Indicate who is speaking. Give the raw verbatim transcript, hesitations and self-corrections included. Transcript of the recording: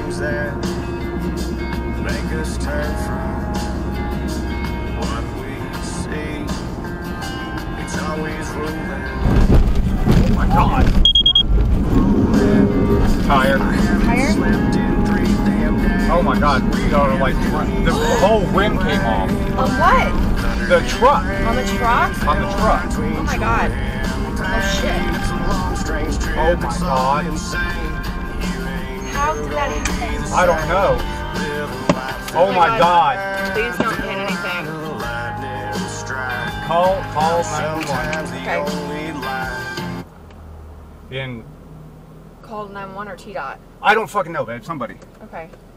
Speaker 1: things that make us turn from what we see. It's always ruling.
Speaker 2: Oh my god. Tired.
Speaker 3: Tired?
Speaker 2: Oh my god. We are like, the whole rim came off.
Speaker 3: On what?
Speaker 2: The truck.
Speaker 3: On the truck?
Speaker 2: On the truck.
Speaker 3: Oh my god. Oh shit.
Speaker 2: Oh my god.
Speaker 3: How did that happen?
Speaker 2: I don't know. Oh my god.
Speaker 3: Please don't hit anything.
Speaker 2: Call, call nine one
Speaker 3: Okay.
Speaker 2: one. In,
Speaker 3: Call nine one one or T-Dot.
Speaker 2: I don't fucking know, babe. Somebody.
Speaker 3: Okay.